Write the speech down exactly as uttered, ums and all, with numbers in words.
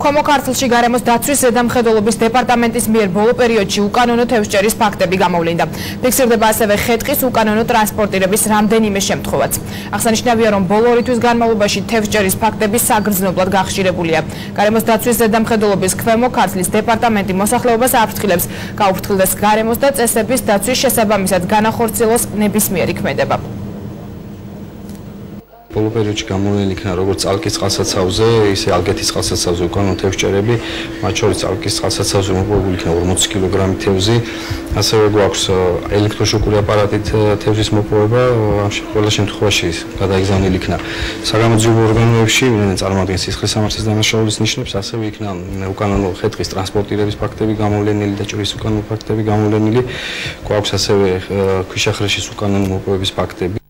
ქვემო ქართლში გარემოს დაცვის ზედამხედველობის დეპარტამენტის მიერ ბოლო პერიოდში უკანონო თევზჭერის ფაქტები გამოვლინდა. ფიქსირდება ასევე ხე-ტყის უკანონო ტრანსპორტირების რამდენიმე შემთხვევაც. აღსანიშნავია, რომ ბოლო ორი თვის განმავლობაში თევზჭერის ფაქტები საგრძნობლად გახშირებულია. გარემოს დაცვის ზედამხედველობის ქვემო ქართლის დეპარტამენტი მოსახლეობას აფრთხილებს, გაუფრთხილდეს გარემოს და წესების დაცვის შესაბამისად განახორციელოს ნებისმიერი ქმედება. ბოლო პერიოდში გამოვლენილი იქნა როგორც წალკის წყალსაცავზე, ისე ალგეთის წყალსაცავზე უკანონო თევზჭერები, მათ შორის წალკის წყალსაცავზე მოპოვებული იქნა ორმოცი კილოგრამი თევზი, ასევე გვაქვს ელექტროშოკური აპარატით თევზის მოპოვება, ამ ყველა შემთხვევაში გადაიგზავნილი იქნა საგამოძიებო ორგანოებში, ვინაიდან წარმოადგენს სისხლის სამართლის დანაშაულის ნიშნებს, ასევე იქნა უკანონო ხე-ტყის ტრანსპორტირების ფაქტები გამოვლენილი და ჭრის უკანონო ფაქტები გამოვლენილი, გვაქვს ასევე ქვიშახრეშის უკანონო მოპოვების ფაქტები.